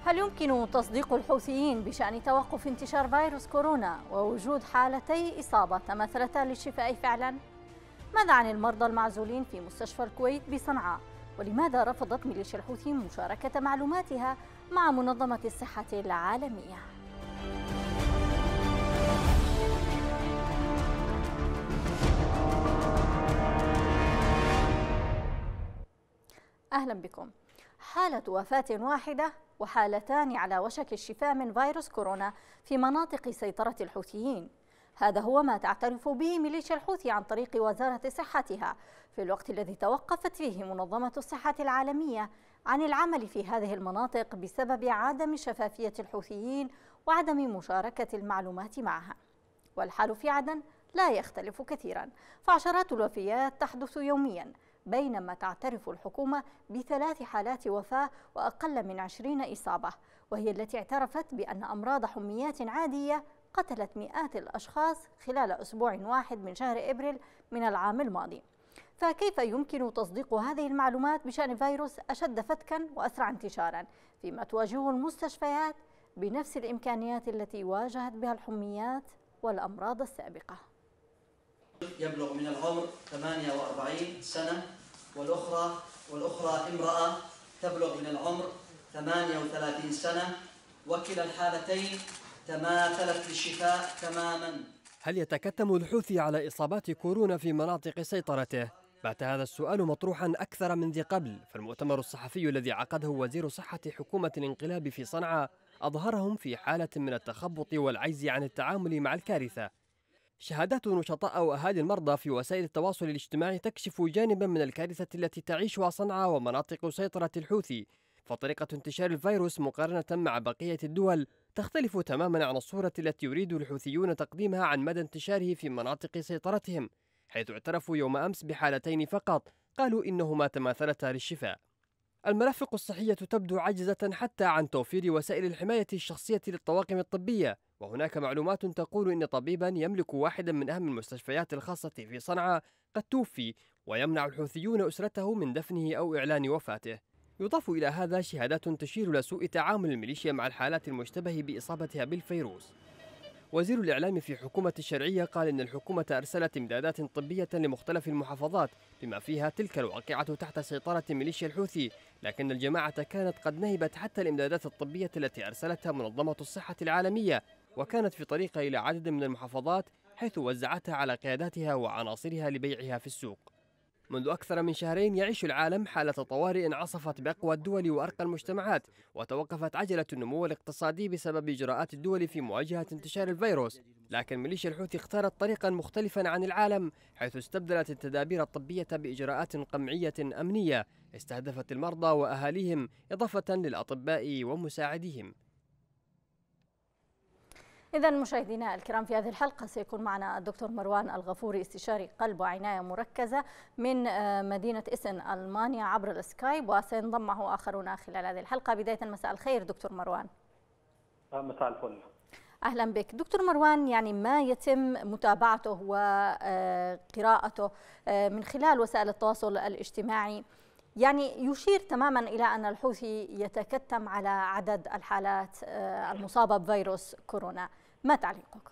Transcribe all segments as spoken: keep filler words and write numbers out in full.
هل يمكن تصديق الحوثيين بشأن توقف انتشار فيروس كورونا ووجود حالتي إصابة تماثلتا للشفاء فعلا؟ ماذا عن المرضى المعزولين في مستشفى الكويت بصنعاء؟ ولماذا رفضت ميليشيا الحوثيين مشاركة معلوماتها مع منظمة الصحة العالمية؟ أهلا بكم. حالة وفاة واحدة وحالتان على وشك الشفاء من فيروس كورونا في مناطق سيطرة الحوثيين، هذا هو ما تعترف به ميليشيا الحوثي عن طريق وزارة صحتها في الوقت الذي توقفت فيه منظمة الصحة العالمية عن العمل في هذه المناطق بسبب عدم شفافية الحوثيين وعدم مشاركة المعلومات معها. والحال في عدن لا يختلف كثيرا، فعشرات الوفيات تحدث يوميا، بينما تعترف الحكومة بثلاث حالات وفاة وأقل من عشرين إصابة، وهي التي اعترفت بأن أمراض حميات عادية قتلت مئات الأشخاص خلال أسبوع واحد من شهر إبريل من العام الماضي. فكيف يمكن تصديق هذه المعلومات بشأن فيروس أشد فتكا وأسرع انتشارا فيما تواجهه المستشفيات بنفس الإمكانيات التي واجهت بها الحميات والأمراض السابقة؟ يبلغ من العمر ثمانية وأربعين سنة، والأخرى والأخرى امرأة تبلغ من العمر ثمانية وثلاثين سنة، وكلا الحالتين تماثلت للشفاء تماما. هل يتكتم الحوثي على إصابات كورونا في مناطق سيطرته؟ بات هذا السؤال مطروحا أكثر من ذي قبل، فالمؤتمر الصحفي الذي عقده وزير صحة حكومة الانقلاب في صنعاء أظهرهم في حالة من التخبط والعجز عن التعامل مع الكارثة. شهادات نشطاء وأهالي المرضى في وسائل التواصل الاجتماعي تكشف جانبا من الكارثة التي تعيشها صنعاء ومناطق سيطرة الحوثي، فطريقة انتشار الفيروس مقارنة مع بقية الدول تختلف تماما عن الصورة التي يريد الحوثيون تقديمها عن مدى انتشاره في مناطق سيطرتهم، حيث اعترفوا يوم أمس بحالتين فقط قالوا إنهما تماثلتا للشفاء. المرافق الصحية تبدو عاجزة حتى عن توفير وسائل الحماية الشخصية للطواقم الطبية، وهناك معلومات تقول إن طبيبا يملك واحدا من أهم المستشفيات الخاصة في صنعاء قد توفي، ويمنع الحوثيون أسرته من دفنه أو إعلان وفاته. يضاف إلى هذا شهادات تشير لسوء تعامل الميليشيا مع الحالات المشتبه بإصابتها بالفيروس. وزير الإعلام في حكومة الشرعية قال إن الحكومة أرسلت إمدادات طبية لمختلف المحافظات بما فيها تلك الواقعة تحت سيطرة ميليشيا الحوثي، لكن الجماعة كانت قد نهبت حتى الإمدادات الطبية التي أرسلتها منظمة الصحة العالمية، وكانت في طريقها إلى عدد من المحافظات حيث وزعتها على قياداتها وعناصرها لبيعها في السوق. منذ أكثر من شهرين يعيش العالم حالة طوارئ عصفت بأقوى الدول وأرقى المجتمعات، وتوقفت عجلة النمو الاقتصادي بسبب إجراءات الدول في مواجهة انتشار الفيروس، لكن ميليشيا الحوثي اختارت طريقا مختلفا عن العالم، حيث استبدلت التدابير الطبية بإجراءات قمعية أمنية استهدفت المرضى وأهاليهم إضافة للأطباء ومساعديهم. إذا مشاهدينا الكرام، في هذه الحلقة سيكون معنا الدكتور مروان الغفوري، استشاري قلب وعناية مركزة من مدينة إسن ألمانيا عبر السكايب، وسينضم معه آخرون خلال هذه الحلقة. بداية مساء الخير دكتور مروان. مساء الفل. أهلا بك دكتور مروان. يعني ما يتم متابعته وقراءته من خلال وسائل التواصل الاجتماعي يعني يشير تماما إلى أن الحوثي يتكتم على عدد الحالات المصابة بفيروس كورونا، ما تعليقك؟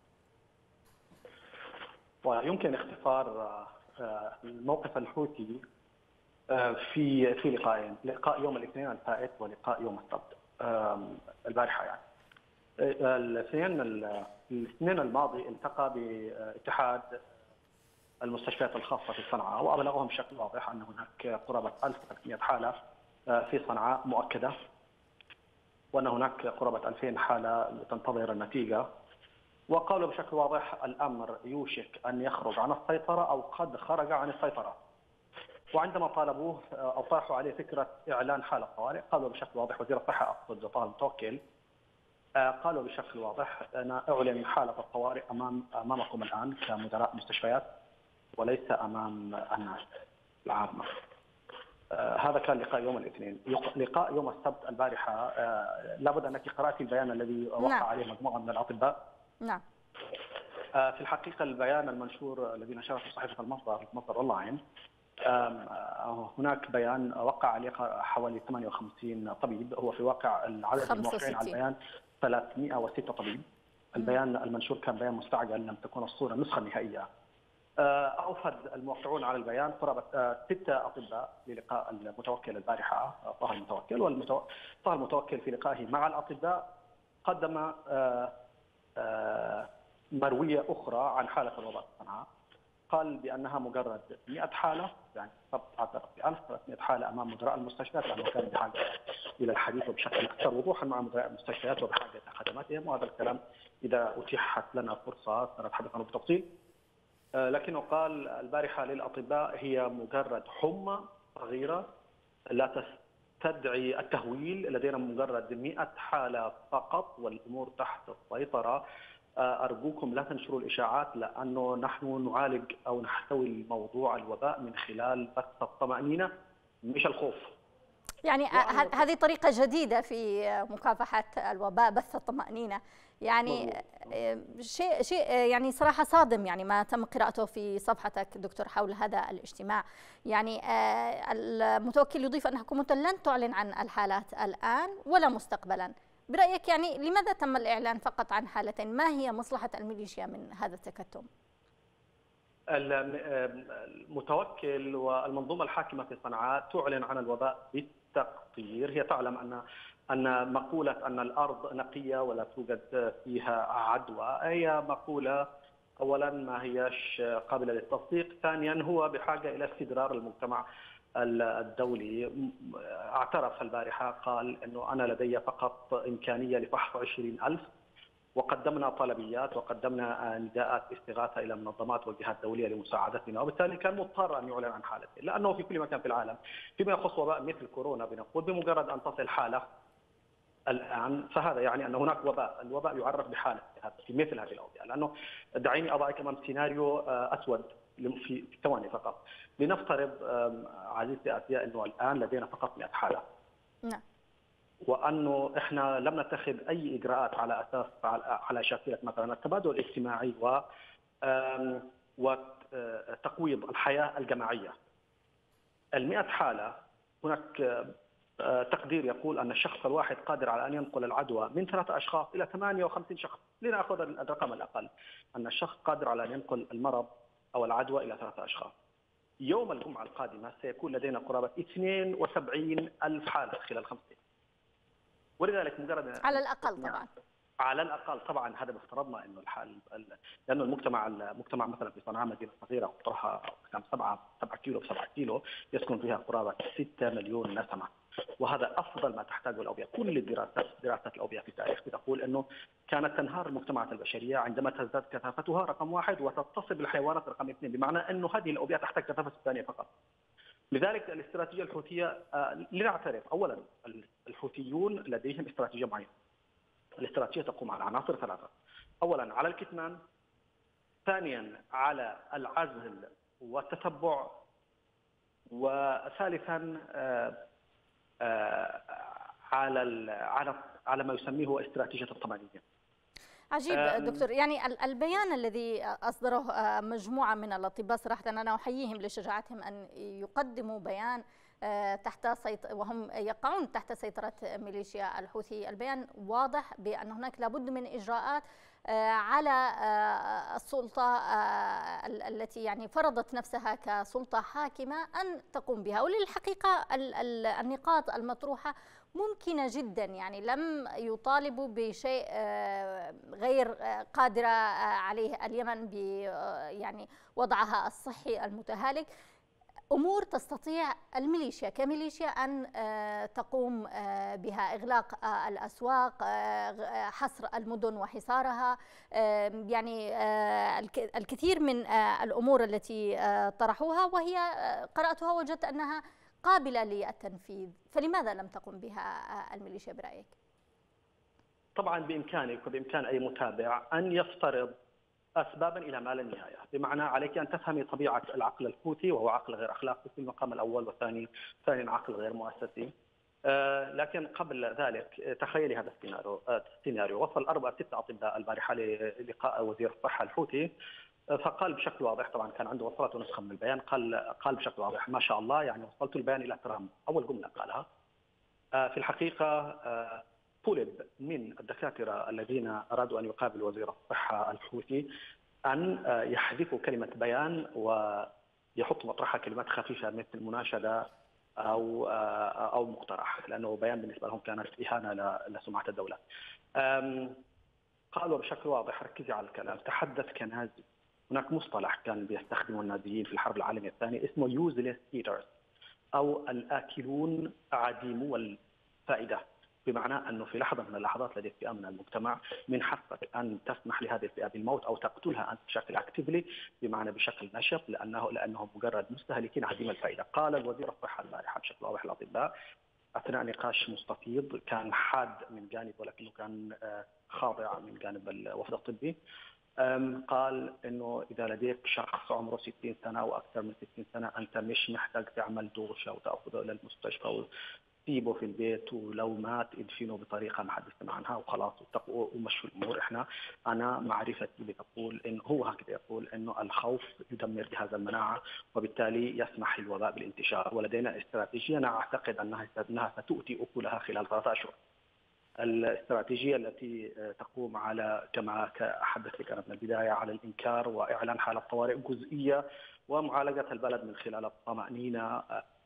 ويمكن اختصار الموقف الحوثي في في لقاءين، لقاء يوم الاثنين الفائت ولقاء يوم السبت البارحة. يعني الاثنين الاثنين الماضي التقى باتحاد المستشفيات الخاصة في صنعاء، وأبلغهم بشكل واضح أن هناك قرابة ألف وثلاثمئة حالة في صنعاء مؤكدة، وأن هناك قرابة ألفين حالة تنتظر النتيجة، وقالوا بشكل واضح الأمر يوشك أن يخرج عن السيطرة أو قد خرج عن السيطرة. وعندما طالبوه أو طرحوا عليه فكرة إعلان حالة طوارئ، قالوا بشكل واضح، وزير الصحة أقصد طه متوكل، قالوا بشكل واضح أنا أعلن حالة الطوارئ أمام أمامكم الآن كمدراء مستشفيات وليس أمام الناس العامة. آه هذا كان لقاء يوم الاثنين. لقاء يوم السبت البارحة آه لابد أنك قرأتي البيان الذي وقع نعم. عليه مجموعة من الأطباء. نعم. آه في الحقيقة البيان المنشور الذي نشره في صحيفة المصدر مصدر أونلاين هناك بيان وقع عليه حوالي ثمانية وخمسين طبيب، هو في واقع العدد الموقعين على البيان ثلاثمئة وستة طبيب. البيان المنشور كان بيان مستعجل، لم تكن الصورة النسخة النهائية. أوفد الموقعون على البيان قرابة ستة أطباء للقاء المتوكل البارحة طه المتوكل، والمتو... طه المتوكل في لقائه مع الأطباء قدم مروية أخرى عن حالة الوباء في صنعاء. قال بأنها مجرد مئة حالة، يعني فقط اعترف ب ألف وثلاثمئة حالة أمام مدراء المستشفيات، لأنه كان بحاجة إلى الحديث وبشكل أكثر وضوحا مع مدراء المستشفيات وبحاجة إلى خدماتهم، وهذا الكلام إذا أتيحت لنا فرصة سنتحدث عنه بتفصيل. لكنه قال البارحة للأطباء هي مجرد حمى صغيرة لا تستدعي التهويل، لدينا مجرد مئة حالة فقط والأمور تحت السيطرة. أرجوكم لا تنشروا الإشاعات، لأنه نحن نعالج أو نحتوي الموضوع الوباء من خلال بث الطمأنينة مش الخوف. يعني هذه طريقة جديدة في مكافحة الوباء، بث الطمأنينة. يعني شيء شيء يعني صراحة صادم يعني ما تم قراءته في صفحتك دكتور حول هذا الاجتماع. يعني المتوكل يضيف أن حكومته لن تعلن عن الحالات الآن ولا مستقبلا. برأيك يعني لماذا تم الإعلان فقط عن حالتين؟ ما هي مصلحة الميليشيا من هذا التكتم؟ المتوكل والمنظومة الحاكمة في صنعاء تعلن عن الوباء بالتقطير. هي تعلم أن أن مقولة أن الأرض نقية ولا توجد فيها عدوى هي مقولة أولا ما هيش قابلة للتصديق، ثانيا هو بحاجة إلى استدرار المجتمع الدولي. اعترف البارحة قال أنه أنا لدي فقط إمكانية لفحص عشرين ألف، وقدمنا طلبيات وقدمنا نداءات استغاثة إلى منظمات وجهات دولية لمساعدتنا، وبالتالي كان مضطر أن يعلن عن حالته، لأنه في كل مكان في العالم فيما يخص وباء مثل كورونا بنقول بمجرد أن تصل حالة الآن فهذا يعني أن هناك وباء، الوباء يعرف بحالة في مثل هذه الأوضاع. لأنه دعيني أضعك أمام سيناريو أسود في ثواني فقط. لنفترض عزيزتي آسيا أنه الآن لدينا فقط مئة حالة. نعم. وأنه إحنا لم نتخذ أي إجراءات على أساس على شاكلة مثلا التبادل الاجتماعي و وتقويض الحياة الجماعية. المئة حالة هناك تقدير يقول أن الشخص الواحد قادر على أن ينقل العدوى من ثلاثة أشخاص إلى ثمانية وخمسين شخص. لنأخذ الرقم الأقل، أن الشخص قادر على أن ينقل المرض أو العدوى إلى ثلاثة أشخاص. يوم الجمعة القادمة سيكون لدينا قرابة اثنين وسبعين ألف حالة خلال خمس أيام. ولذلك مجرد على الأقل طبعا على الأقل طبعا هذا بافترضنا أنه الحال، لأنه المجتمع المجتمع مثلا في صنعاء مدينة صغيرة قطرها كم سبعة سبعة كيلو بسبعة كيلو يسكن فيها قرابة ستة مليون نسمة، وهذا أفضل ما تحتاجه الأوبئة. كل الدراسات دراسات الأوبئة في التاريخ بتقول أنه كانت تنهار المجتمعات البشرية عندما تزداد كثافتها رقم واحد وتتصل بالحيوانات رقم اثنين، بمعنى أنه هذه الأوبئة تحتاج كثافة سكانية فقط. لذلك الاستراتيجية الحوثية لنعترف أولا الحوثيون لديهم استراتيجية معينة. الاستراتيجية تقوم على عناصر ثلاثة، أولا على الكتمان، ثانيا على العزل والتتبع، وثالثا على على على ما يسميه استراتيجية الطمأنينة. عجيب دكتور. يعني البيان الذي أصدره مجموعة من الأطباء صراحة أنا أحييهم لشجاعتهم أن يقدموا بيان تحت سيط... وهم يقعون تحت سيطرة ميليشيا الحوثي. البيان واضح بأن هناك لابد من إجراءات على السلطة التي يعني فرضت نفسها كسلطة حاكمة أن تقوم بها. وللحقيقة النقاط المطروحة ممكنة جدا، يعني لم يطالبوا بشيء غير قادرة عليه اليمن ب يعني وضعها الصحي المتهالك، أمور تستطيع الميليشيا كميليشيا أن تقوم بها، إغلاق الأسواق، حصر المدن وحصارها، يعني الكثير من الأمور التي طرحوها وهي قرأتها وجدت أنها قابلة للتنفيذ. فلماذا لم تقم بها الميليشيا برأيك؟ طبعا بإمكانك وبإمكان أي متابع أن يفترض أسبابا إلى ما لا نهاية، بمعنى عليك أن تفهمي طبيعة العقل الحوثي وهو عقل غير أخلاقي في المقام الأول، والثاني ثانيا عقل غير مؤسسي. آه لكن قبل ذلك تخيلي هذا السيناريو. آه السيناريو وصل أربعة ستة أطباء البارحة للقاء وزير الصحة الحوثي فقال بشكل واضح، طبعا كان عنده وصلته نسخه من البيان، قال قال بشكل واضح ما شاء الله، يعني وصلت البيان الى ترامب. اول جمله قالها في الحقيقه طلب من الدكاتره الذين ارادوا ان يقابلوا وزير الصحه الحوثي ان يحذفوا كلمه بيان ويحطوا مطرحها كلمات خفيفه مثل مناشده او او مقترح، لانه بيان بالنسبه لهم كانت اهانه لسمعه الدوله. قالوا بشكل واضح، ركزي على الكلام، تحدث كنازي. هناك مصطلح كان بيستخدمه النازيين في الحرب العالميه الثانيه اسمه يوزلس ايترز، او الاكلون عديمو الفائده، بمعنى انه في لحظه من اللحظات لديك فئه من المجتمع من حقك ان تسمح لهذه الفئه بالموت او تقتلها انت بشكل اكتيفلي، بمعنى بشكل نشط، لانه لانهم مجرد مستهلكين عديم الفائده. قال الوزير الصحه البارحه بشكل واضح الاطباء اثناء نقاش مستفيض كان حاد من جانب ولكنه كان خاضع من جانب الوفد الطبي، قال انه اذا لديك شخص عمره ستين سنه واكثر من ستين سنه انت مش محتاج تعمل دوشه وتاخذه الى المستشفى وتسيبه في البيت، ولو مات ادفنه بطريقه ما حد يسمع عنها وخلاص ومشوا الامور. احنا انا معرفتي بتقول انه هو هكذا يقول انه الخوف يدمر جهاز المناعه وبالتالي يسمح للوباء بالانتشار، ولدينا استراتيجيه انا اعتقد انها انها ستؤتي اكلها خلال ثلاثة اشهر. الاستراتيجية التي تقوم على كما حدثت لك أنا من البداية على الإنكار وإعلان حالة طوارئ جزئية ومعالجة البلد من خلال الطمأنينة.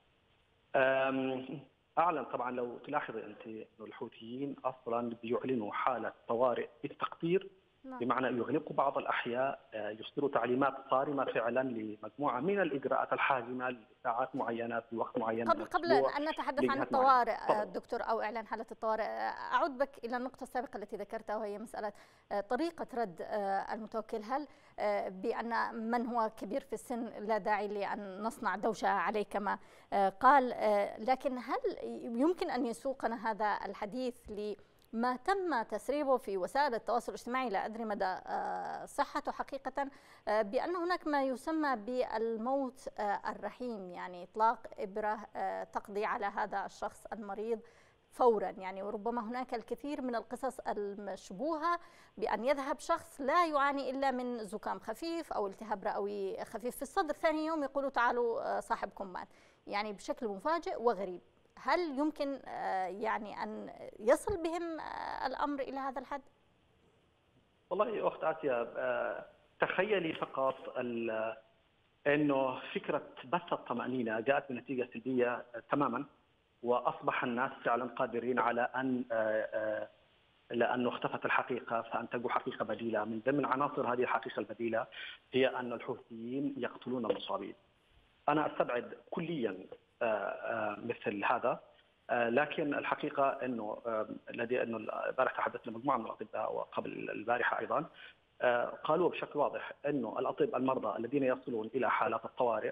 أعلن طبعا لو تلاحظي أنت أن الحوثيين أصلا بيعلنوا حالة طوارئ بالتقدير، بمعنى يغلقوا بعض الأحياء، يصدروا تعليمات صارمة فعلا لمجموعة من الإجراءات الحازمة لساعات معينة في وقت معين. قبل قبل أن نتحدث عن الطوارئ دكتور أو إعلان حالة الطوارئ، أعود بك إلى النقطة السابقة التي ذكرتها وهي مسألة طريقة رد المتوكل. هل بأن من هو كبير في السن لا داعي لأن نصنع دوشة عليه كما قال، لكن هل يمكن أن يسوقنا هذا الحديث ل ما تم تسريبه في وسائل التواصل الاجتماعي، لا أدري مدى صحته حقيقة، بأن هناك ما يسمى بالموت الرحيم، يعني إطلاق إبرة تقضي على هذا الشخص المريض فورا، يعني وربما هناك الكثير من القصص المشبوهة بأن يذهب شخص لا يعاني إلا من زكام خفيف أو التهاب رئوي خفيف في الصدر، ثاني يوم يقولوا تعالوا صاحبكم مات، يعني بشكل مفاجئ وغريب. هل يمكن يعني أن يصل بهم الأمر إلى هذا الحد؟ والله أخت آسيا، تخيلي فقط أنه فكرة بث الطمأنينة جاءت بنتيجة سلبية تماما، وأصبح الناس فعلا قادرين على أن لأنه اختفت الحقيقة فأنتجوا حقيقة بديلة. من ضمن عناصر هذه الحقيقة البديلة هي أن الحوثيين يقتلون المصابين. أنا أستبعد كليا مثل هذا، لكن الحقيقة أنه الذي أنه البارحة تحدثنا مجموعة من الأطباء وقبل البارحة أيضا قالوا بشكل واضح أنه الأطباء المرضى الذين يصلون إلى حالات الطوارئ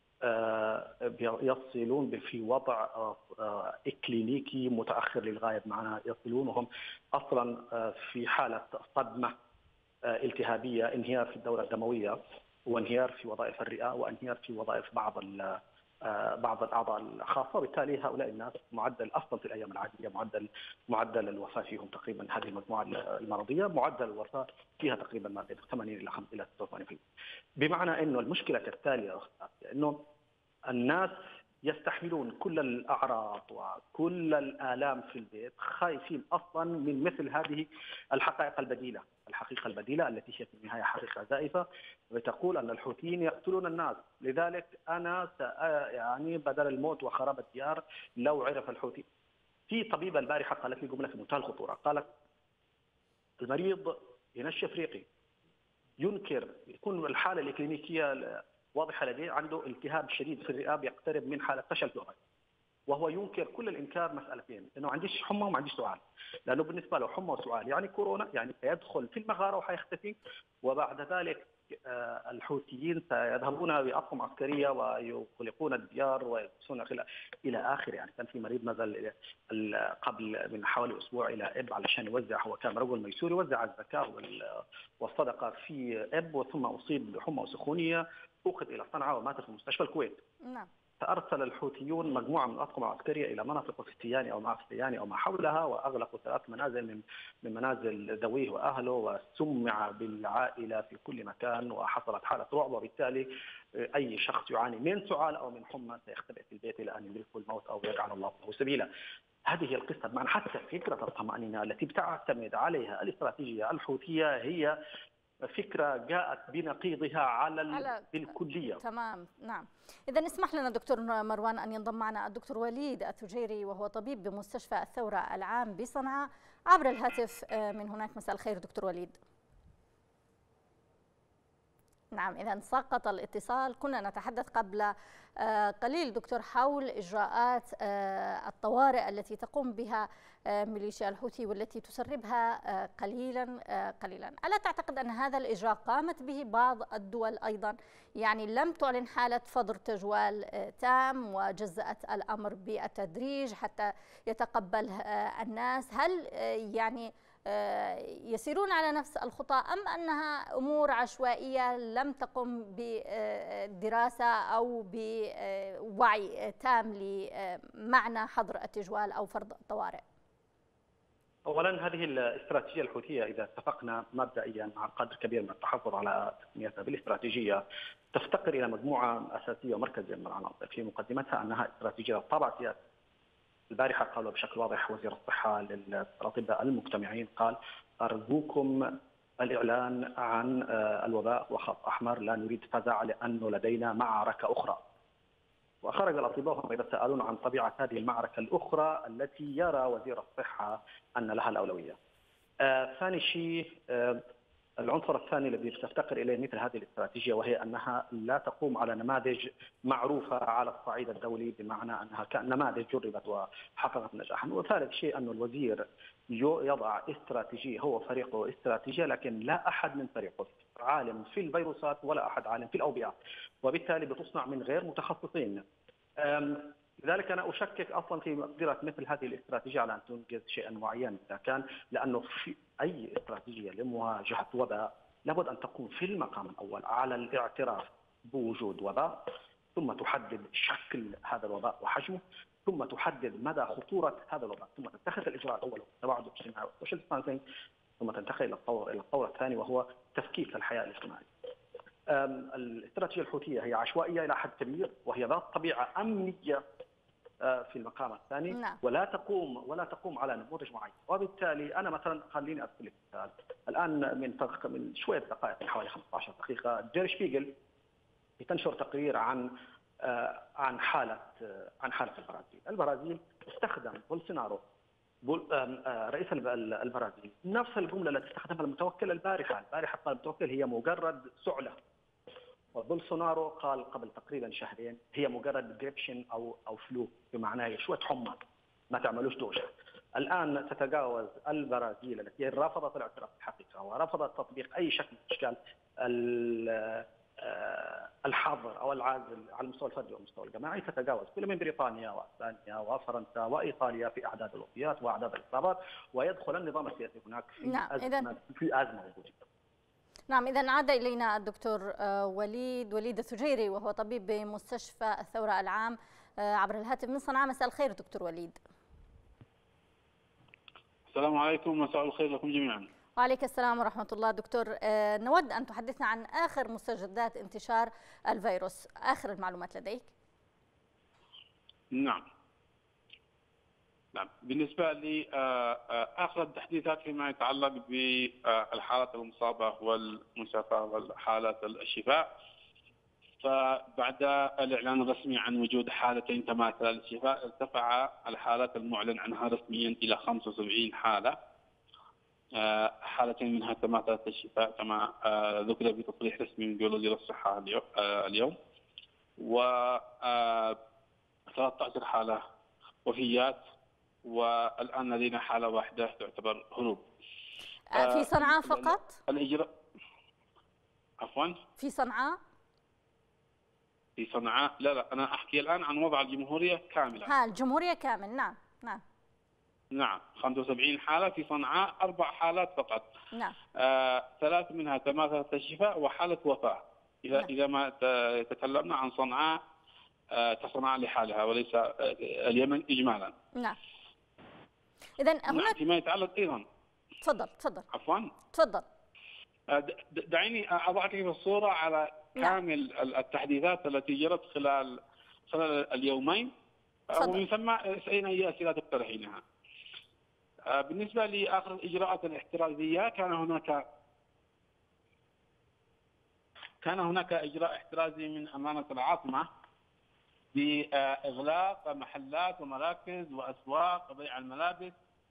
يصلون في وضع إكلينيكي متأخر للغاية، بمعنى يصلون وهم أصلا في حالة صدمة التهابية، انهيار في الدورة الدموية وانهيار في وظائف الرئة وانهيار في وظائف بعض بعض الاعضاء الخاصه، وبالتالي هؤلاء الناس معدل اصلا في الايام العاديه معدل معدل الوفاه فيهم تقريبا، هذه المجموعه المرضيه معدل الوفاه فيها تقريبا ما بين ثمانين الى خمسة الى ستة وثمانين بالمئة، بمعنى انه المشكله التاليه انه الناس يستحملون كل الاعراض وكل الالام في البيت، خايفين اصلا من مثل هذه الحقائق البديله، الحقيقه البديله التي هي في النهايه حقيقه زائفه وتقول ان الحوثيين يقتلون الناس. لذلك انا يعني بدل الموت وخراب الديار لو عرف الحوثي. في طبيبه البارحه قالت لي جمله في منتهى الخطوره، قالت المريض ينشف ريقي، ينكر، يكون الحاله الاكلينيكيه واضحه لديه، عنده التهاب شديد في الرئه يقترب من حاله فشل في الرئه، وهو ينكر كل الانكار مسالتين، انه ما عنديش حمى وما عنديش سعال، لانه بالنسبه له حمى وسعال يعني كورونا، يعني سيدخل في المغاره وحيختفي، وبعد ذلك الحوثيين سيذهبون باطقم عسكريه ويغلقون الديار ويلبسون الى اخره. يعني كان في مريض نزل قبل من حوالي اسبوع الى اب علشان يوزع، هو كان رجل ميسوري يوزع الزكاه والصدقه في اب، ثم اصيب بحمى وسخونيه، اخذ الى صنعاء ومات في مستشفى الكويت. نعم. أرسل الحوثيون مجموعة من الأطقم العسكرية إلى مناطق السياني أو مع السياني أو ما حولها، وأغلقوا ثلاث منازل من من منازل ذويه وأهله، وسمع بالعائلة في كل مكان، وحصلت حالة رعب. وبالتالي أي شخص يعاني من سعال أو من حمى سيختبئ في البيت إلى أن يدركه الموت أو يجعل الله له سبيلا. هذه القصة، بمعنى حتى فكرة الطمأنينة التي بتعتمد عليها الاستراتيجية الحوثية هي فكرة جاءت بنقيضها على, على بالكلية. تمام. نعم. إذا اسمح لنا دكتور مروان أن ينضم معنا الدكتور وليد الثجيري، وهو طبيب بمستشفى الثورة العام بصنعاء عبر الهاتف من هناك. مساء الخير دكتور وليد. نعم، إذا سقط الاتصال. كنا نتحدث قبل قليل دكتور حول إجراءات الطوارئ التي تقوم بها ميليشيا الحوثي والتي تسربها قليلا قليلا. ألا تعتقد أن هذا الإجراء قامت به بعض الدول أيضا؟ يعني لم تعلن حالة فضر تجوال تام وجزأت الأمر بالتدريج حتى يتقبل الناس. هل يعني يسيرون على نفس الخطى أم أنها أمور عشوائية لم تقم بدراسة أو بوعي تام لمعنى حظر التجوال أو فرض الطوارئ؟ أولا، هذه الاستراتيجية الحوثية إذا اتفقنا مبدئيا مع قدر كبير من التحفظ على تسميتها بالاستراتيجية، تفتقر إلى مجموعة أساسية ومركزية من العناصر. في مقدمتها أنها استراتيجية طابع سياسي. البارحة قالوا بشكل واضح وزير الصحة للأطباء المجتمعين، قال أرجوكم الإعلان عن الوباء وخط أحمر، لا نريد فزع لأنه لدينا معركة أخرى. وخرج الأطباء وهم يتساءلون عن طبيعة هذه المعركة الأخرى التي يرى وزير الصحة أن لها الأولوية. آه ثاني شيء، آه العنصر الثاني الذي تفتقر إليه مثل هذه الاستراتيجية، وهي أنها لا تقوم على نماذج معروفة على الصعيد الدولي، بمعنى أنها كنماذج جربت وحققت نجاحا. وثالث شيء أن الوزير يضع استراتيجية، هو فريقه استراتيجية، لكن لا أحد من فريقه عالم في الفيروسات ولا أحد عالم في الأوبئة، وبالتالي بتصنع من غير متخصصين. لذلك أنا أشكك أصلا في مقدرة مثل هذه الاستراتيجية على أن تنجز شيئا معينا إذا كان، لأنه في أي استراتيجية لمواجهة وباء لابد أن تقوم في المقام الأول على الاعتراف بوجود وباء، ثم تحدد شكل هذا الوباء وحجمه، ثم تحدد مدى خطورة هذا الوباء، ثم تتخذ الإجراء الأول التباعد الاجتماعي والسوشيال ديستانسينج، ثم تنتقل إلى الطور إلى الطور الثاني وهو تفكيك الحياة الاجتماعية. الاستراتيجية الحوثية هي عشوائية إلى حد كبير، وهي ذات طبيعة أمنية في المقام الثاني. نعم. ولا تقوم ولا تقوم على نموذج معين. وبالتالي أنا مثلا خليني أذكر لك مثال. الآن من فرق من شوية دقائق، من حوالي خمسة عشر دقيقة، دير شبيغل بتنشر تقرير عن عن حالة عن حالة البرازيل. البرازيل استخدم بولسونارو رئيس البرازيل نفس الجملة التي استخدمها المتوكل البارحة. البارحة قال المتوكل هي مجرد سعلة، وبولسونارو قال قبل تقريبا شهرين هي مجرد جريبشن او او فلو، بمعنى هي شويه حمى ما تعملوش دوشه. الان تتجاوز البرازيل التي رفضت الاعتراف بالحقيقه ورفضت تطبيق اي شكل من اشكال الحظر او العازل على المستوى الفردي والمستوى الجماعي، تتجاوز كل من بريطانيا واسبانيا وفرنسا وايطاليا في اعداد الوفيات واعداد الاصابات، ويدخل النظام السياسي هناك في نعم. ازمه في ازمه وجوديه. نعم، إذا عاد إلينا الدكتور وليد وليد الثجيري، وهو طبيب بمستشفى الثورة العام عبر الهاتف من صنعاء. مساء الخير دكتور وليد. السلام عليكم، مساء الخير لكم جميعا. وعليك السلام ورحمة الله. دكتور، نود أن تحدثنا عن آخر مستجدات انتشار الفيروس، آخر المعلومات لديك. نعم نعم بالنسبة لي آخر التحديثات فيما يتعلق بالحالات المصابة والمشافاة والحالات الشفاء، فبعد الإعلان الرسمي عن وجود حالتين تماثلة للشفاء، ارتفع الحالات المعلن عنها رسميا إلى خمسة وسبعين حالة، حالتين منها تماثلة الشفاء كما ذكر في تصريح رسمي من وزير الصحة اليوم، و ثلاثة عشر حالة وفيات، والآن لدينا حالة واحدة تعتبر هروب. في صنعاء فقط؟ الإجراء عفوا في صنعاء؟ في صنعاء لا لا أنا أحكي الآن عن وضع الجمهورية كاملة. ها الجمهورية كامل. نعم نعم نعم خمسة وسبعين حالة، في صنعاء أربع حالات فقط. نعم آه، ثلاث منها تماثلة الشفاء وحالة وفاة. إذا نعم. إذا ما تكلمنا عن صنعاء كصنعاء لحالها وليس اليمن إجمالا. نعم. إذن هناك فيما يتعلق أيضا. تفضل تفضل. عفوا. تفضل. دعيني أضعك في الصورة على كامل التحديثات التي جرت خلال خلال اليومين، ومن ثم اسألين أي أسئلة تقترحينها. بالنسبة لآخر الإجراءات الاحترازية، كان هناك كان هناك إجراء احترازي من أمانة العاصمة بإغلاق محلات ومراكز وأسواق بيع الملابس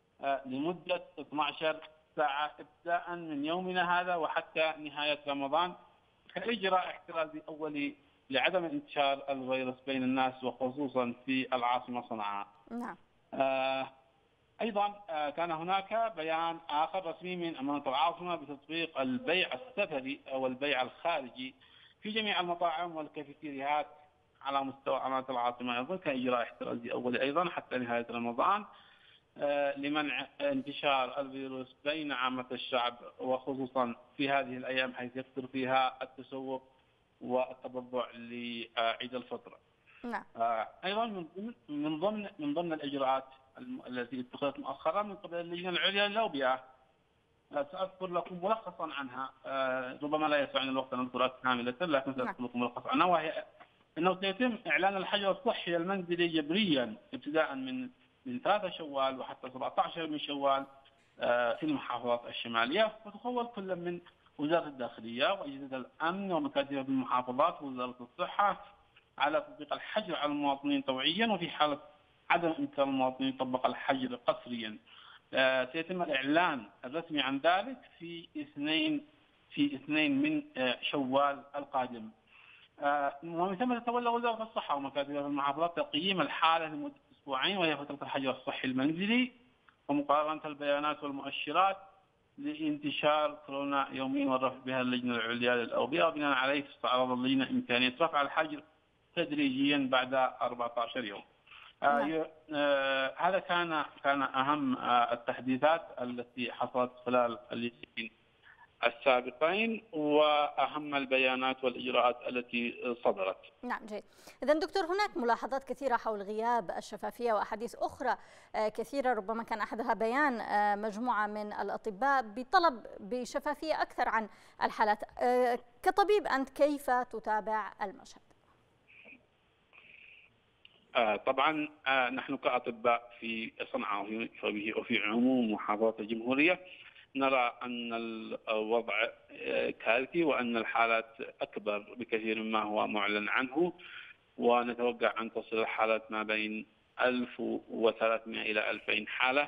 لمدة اثنتي عشرة ساعة ابتداء من يومنا هذا وحتى نهاية رمضان، كإجراء احترازي أولي لعدم انتشار الفيروس بين الناس وخصوصا في العاصمة صنعاء. نعم. آه أيضا آه كان هناك بيان آخر رسمي من أمانة العاصمة بتطبيق البيع السفري أو البيع الخارجي في جميع المطاعم والكافيتريات على مستوى أمانة العاصمة، أيضا كإجراء احترازي أولي أيضا حتى نهاية رمضان آه لمنع انتشار الفيروس بين عامة الشعب وخصوصا في هذه الأيام حيث يكثر فيها التسوق والتبضع لعيد الفطر. نعم. ايضا من ضمن من ضمن من ضمن الاجراءات التي اتخذت مؤخرا من قبل اللجنه العليا للاوبئه، ساذكر لكم ملخصا عنها، ربما لا يسعني الوقت ان اذكرها كامله لكن ساذكر لكم ملخصا عنها، وهي انه سيتم اعلان الحجر الصحي المنزلي جبريا ابتداء من من ثلاثة شوال وحتى سبعة عشر من شوال في المحافظات الشماليه، وتخول كل من وزارة الداخلية وأجهزة الأمن ومكاتب المحافظات ووزارة الصحة على تطبيق الحجر على المواطنين طوعيا، وفي حالة عدم إمكان المواطنين يطبق الحجر قسريا آه سيتم الإعلان الرسمي عن ذلك في اثنين في اثنين من آه شوال القادم. آه ومن ثم تتولى وزارة الصحة ومكاتب المحافظات تقييم الحالة لمدة أسبوعين، وهي فترة الحجر الصحي المنزلي، ومقارنة البيانات والمؤشرات لانتشار كورونا يوميا والرفع بها اللجنة العليا للأوبئة، وبناء عليه تستعرض اللجنة إمكانية رفع الحجر تدريجيا بعد أربعة عشر يوم. آه آه هذا كان كان أهم آه التحديثات التي حصلت خلال اليومين السابقين وأهم البيانات والإجراءات التي صدرت. نعم جيد. إذا دكتور، هناك ملاحظات كثيرة حول غياب الشفافية وأحاديث أخرى كثيرة، ربما كان أحدها بيان مجموعة من الأطباء بطلب بشفافية أكثر عن الحالات. كطبيب أنت كيف تتابع المشهد؟ طبعا نحن كأطباء في صنعاء وفي عموم محافظات الجمهورية نرى أن الوضع كارثي وأن الحالات أكبر بكثير مما هو معلن عنه، ونتوقع أن تصل الحالات ما بين ألف وثلاثمائة إلى ألفين حالة.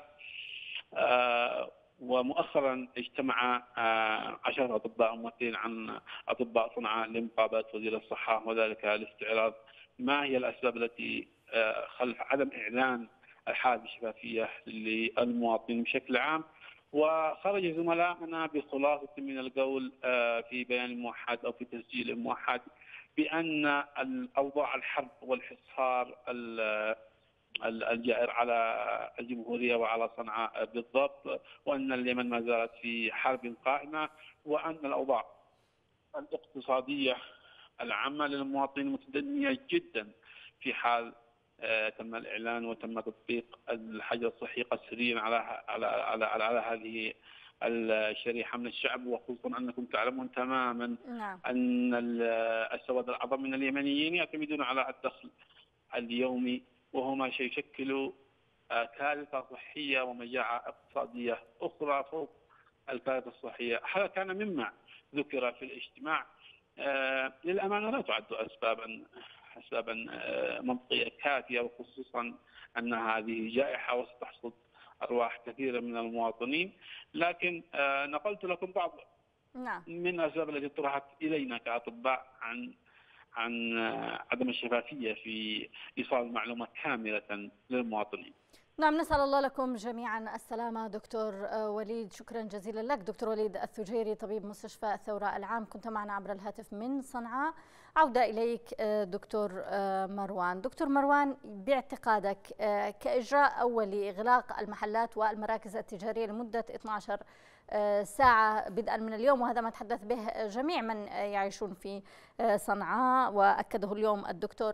ومؤخرا اجتمع عشرة أطباء ممثلين عن أطباء صنعاء لمقابلة وزير الصحة، وذلك لاستعراض ما هي الأسباب التي خلف عدم إعلان الحالات بشفافية للمواطنين بشكل عام. وخرج زملائنا بخلاصة من القول في بيان موحد أو في تسجيل موحد بأن الأوضاع الحرب والحصار الجائر على الجمهورية وعلى صنعاء بالضبط، وأن اليمن ما زالت في حرب قائمة، وأن الأوضاع الاقتصادية العامة للمواطنين متدنية جدا في حال تم الإعلان وتم تطبيق الحجر الصحي قسريا على على على على, على هذه الشريحة من الشعب، وخصوصا أنكم تعلمون تماما نعم. أن السواد الأعظم من اليمنيين يعتمدون على الدخل اليومي، وهو ما يشكل كارثة صحية ومجاعة اقتصادية أخرى فوق الكارثة الصحية. هذا كان مما ذكر في الاجتماع. للأمانة لا تعد أسبابا أسبابا منطقية كافية، وخصوصا أن هذه جائحة وستحصد أرواح كثيرة من المواطنين، لكن نقلت لكم بعض نعم. من الأسباب التي طرحت إلينا كأطباء عن عن عدم الشفافية في إيصال المعلومات كاملة للمواطنين. نعم، نسأل الله لكم جميعا السلامة. دكتور وليد، شكرا جزيلا لك. دكتور وليد الثجيري، طبيب مستشفى الثورة العام، كنت معنا عبر الهاتف من صنعاء. عودة إليك دكتور مروان. دكتور مروان، باعتقادك كإجراء أول لإغلاق المحلات والمراكز التجارية لمدة اثنتي عشرة ساعة بدءا من اليوم، وهذا ما تحدث به جميع من يعيشون في صنعاء وأكده اليوم الدكتور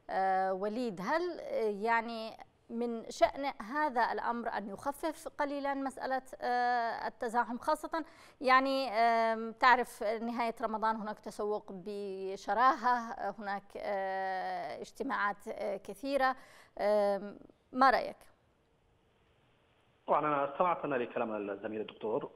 وليد، هل يعني من شأن هذا الأمر أن يخفف قليلا مسألة التزاحم، خاصة يعني تعرف نهاية رمضان هناك تسوق بشراهة، هناك اجتماعات كثيرة، ما رأيك؟ طبعا أنا استمعت أنا لكلام الزميل الدكتور.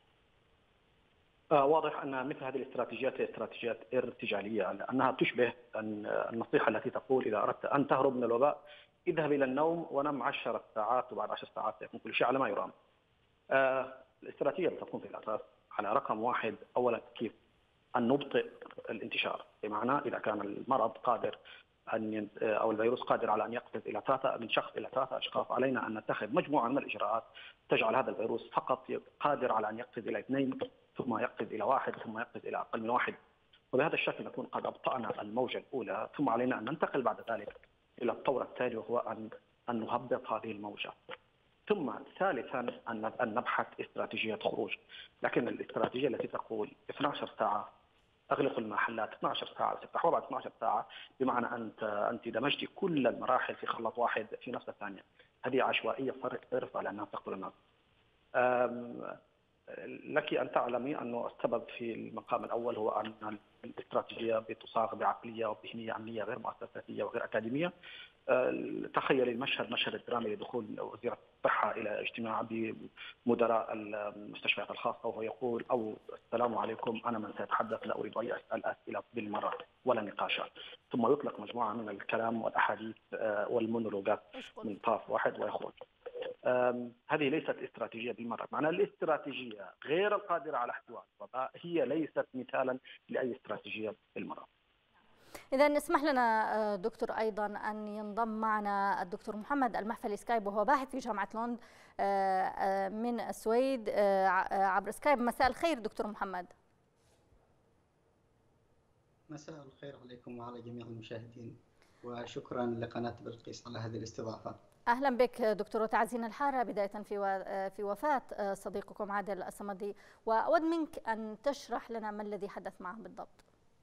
واضح أن مثل هذه الاستراتيجيات هي استراتيجيات ارتجالية، لأنها تشبه النصيحة التي تقول إذا أردت أن تهرب من الوباء اذهب إلى النوم ونم عشر ساعات وبعد عشر ساعات سيكون كل شيء على ما يرام. الاستراتيجية تكون في الأساس على رقم واحد، أولا كيف أن نبطئ الانتشار، بمعنى إذا كان المرض قادر أن أو الفيروس قادر على أن يقفز إلى ثلاثة من شخص إلى ثلاثة أشخاص، علينا أن نتخذ مجموعة من الإجراءات تجعل هذا الفيروس فقط قادر على أن يقفز إلى اثنين، ثم يقفز إلى واحد، ثم يقفز إلى أقل من واحد، وبهذا الشكل نكون قد أبطأنا الموجة الأولى. ثم علينا أن ننتقل بعد ذلك إلى الطور التالي، وهو أن أن نهبط هذه الموجة. ثم ثالثا أن أن نبحث استراتيجية خروج، لكن الاستراتيجية التي تقول اثنتي عشرة ساعة أغلق المحلات، اثنتي عشرة ساعة تفتح وبعد اثنتي عشرة ساعة، بمعنى أنت أنت دمجتي كل المراحل في خلاط واحد في نفس الثانية، هذه عشوائية صرف على أنها تقتل الناس. لك أن تعلمي أنه السبب في المقام الأول هو أن الاستراتيجية بتصاغ بعقلية وذهنية أمنية غير مؤسساتية وغير أكاديمية. تخيل المشهد مشهد الدرامي لدخول وزير الصحة إلى اجتماع بمدراء المستشفيات الخاصة وهو يقول أو السلام عليكم أنا من سيتحدث، لا أريد أن أسأل أسئلة بالمرة ولا نقاشات، ثم يطلق مجموعة من الكلام والأحاديث والمونولوجات من طرف واحد ويخرج. هذه ليست استراتيجية بالمرة، معنى الاستراتيجية غير القادرة على احتواء الوباء هي ليست مثالا لأي استراتيجية بالمرة. إذا اسمح لنا دكتور أيضا أن ينضم معنا الدكتور محمد المحفلي سكايب، وهو باحث في جامعة لوند من السويد عبر سكايب. مساء الخير دكتور محمد. مساء الخير عليكم وعلى جميع المشاهدين، وشكرا لقناة بلقيس على هذه الاستضافة. أهلا بك دكتور، وتعزينا الحارة بداية في في وفاة صديقكم عادل الصمدي، وأود منك أن تشرح لنا ما الذي حدث معه بالضبط.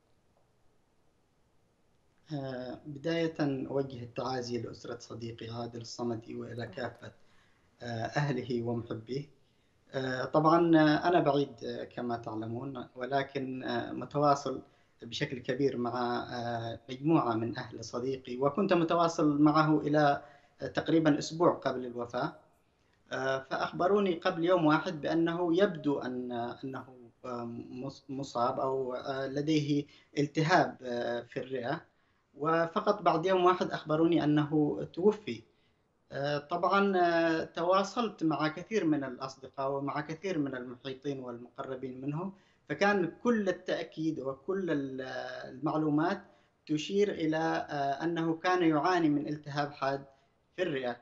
بداية أوجه التعازي لأسرة صديقي عادل الصمدي وإلى كافة أهله ومحبيه. طبعا أنا بعيد كما تعلمون، ولكن متواصل بشكل كبير مع مجموعة من أهل صديقي، وكنت متواصل معه إلى تقريبا أسبوع قبل الوفاة. فأخبروني قبل يوم واحد بأنه يبدو أن أنه مصاب أو لديه التهاب في الرئة، وفقط بعد يوم واحد أخبروني أنه توفي. طبعا تواصلت مع كثير من الأصدقاء ومع كثير من المحيطين والمقربين منه، فكان كل التأكيد وكل المعلومات تشير إلى أنه كان يعاني من التهاب حاد في الرئة.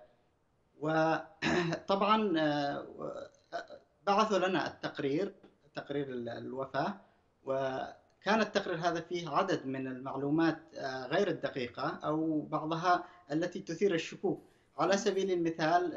وطبعا بعثوا لنا التقرير تقرير الوفاة، وكان التقرير هذا فيه عدد من المعلومات غير الدقيقة أو بعضها التي تثير الشكوك. على سبيل المثال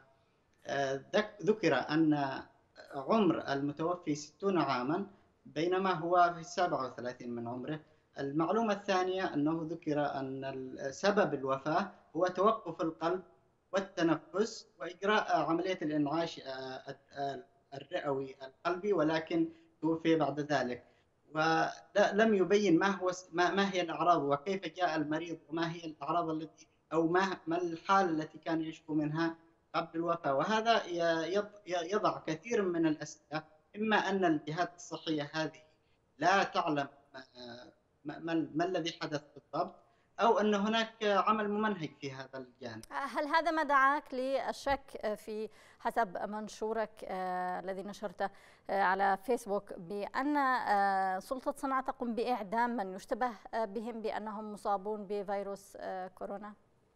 ذكر أن عمر المتوفي ستون عاما بينما هو في السابعة وثلاثين من عمره. المعلومة الثانية أنه ذكر أن سبب الوفاة هو توقف القلب والتنفس وإجراء عملية الإنعاش الرئوي القلبي، ولكن توفي بعد ذلك. ولم يبين ما هو ما هي الأعراض وكيف جاء المريض وما هي الأعراض التي أو ما ما الحالة التي كان يشكو منها قبل الوفاة. وهذا يضع كثير من الأسئلة، إما أن الجهات الصحية هذه لا تعلم ما, ما, ما الذي حدث بالضبط، أو أن هناك عمل ممنهج في هذا الجانب. هل هذا ما دعاك للشك في حسب منشورك آه الذي نشرته آه على فيسبوك بأن آه سلطة صنعاء تقوم بإعدام من يشتبه آه بهم بأنهم مصابون بفيروس آه كورونا؟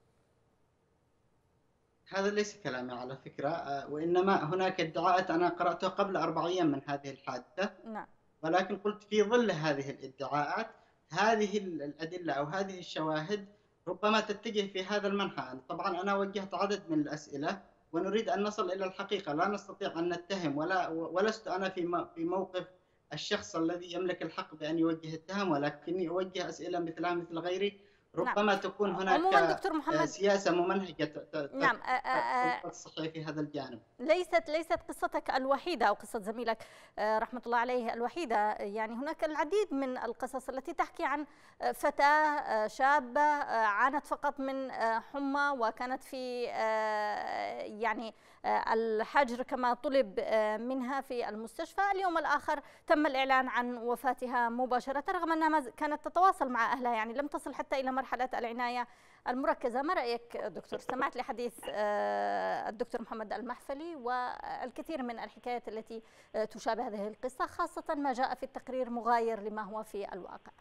هذا ليس كلامي على فكرة، آه وإنما هناك ادعاءات أنا قرأتها قبل أربع أيام من هذه الحادثة. نعم. ولكن قلت في ظل هذه الادعاءات هذه الأدلة أو هذه الشواهد ربما تتجه في هذا المنحى. طبعا أنا وجهت عدد من الأسئلة ونريد أن نصل إلى الحقيقة، لا نستطيع أن نتهم، ولا ولست أنا في في موقف الشخص الذي يملك الحق بأن يوجه التهم، ولكني أوجه أسئلة مثلها مثل غيري ربما تكون نعم. هناك عموما دكتور محمد سياسة ممنهجة نعم الصحية في هذا الجانب. ليست ليست قصتك الوحيدة أو قصة زميلك رحمة الله عليه الوحيدة، يعني هناك العديد من القصص التي تحكي عن فتاة شابة عانت فقط من حمى وكانت في يعني الحجر كما طلب منها في المستشفى. اليوم الآخر تم الإعلان عن وفاتها مباشرة رغم أنها كانت تتواصل مع أهلها، يعني لم تصل حتى إلى مرحلة العناية المركزة. ما رأيك دكتور؟ سمعت لحديث الدكتور محمد المحفلي والكثير من الحكايات التي تشابه هذه القصة، خاصة ما جاء في التقرير مغاير لما هو في الواقع.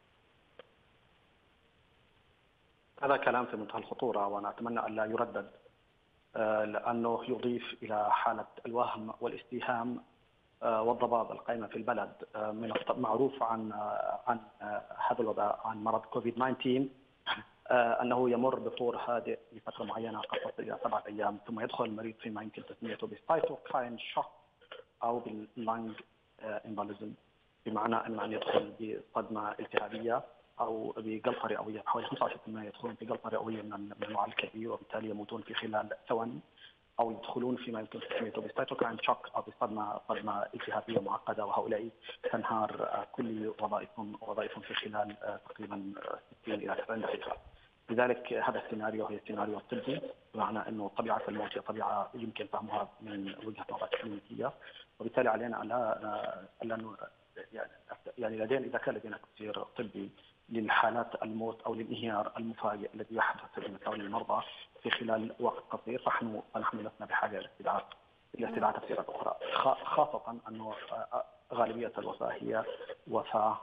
هذا كلام في منتهى الخطورة، وأنا أتمنى أن لا يردد، لأنه يضيف إلى حالة الوهم والاستيهام والضباب القائمة في البلد. من المعروف عن عن هذا الوباء، عن مرض كوفيد تسعة عشر، أنه يمر بطور هادئ لفترة معينة قد تصل إلى سبعة أيام، ثم يدخل المريض فيما يمكن تسميته بالسايتوكاين شوك أو باللانج امبوليزم، بمعنى أن يدخل بصدمة التهابية أو بجلطة رئوية. حوالي خمسة وعشرين بالمئة يدخلون في جلطة رئوية من النوع الكبير وبالتالي يموتون في خلال ثواني، أو يدخلون فيما يمكن تسميته بالسايتوكاين شوك أو بصدمة صدمة التهابية معقدة، وهؤلاء تنهار كل وظائفهم وظائفهم في خلال تقريبا ستين إلى تسعين دقيقة. لذلك هذا السيناريو هي السيناريو الطبي، بمعنى أنه طبيعة الموت هي طبيعة يمكن فهمها من وجهة نظر كلينيكية، وبالتالي علينا أن لا يعني لدينا إذا كان لدينا تفسير طبي للحالات الموت أو للانهيار المفاجئ الذي يحدث لمساوي المرضى في خلال وقت قصير، فنحن فنحن لسنا بحاجة إلى استدعاء إلى استدعاء تفسيرات أخرى، خاصة أنه غالبية الوفاة هي وفاة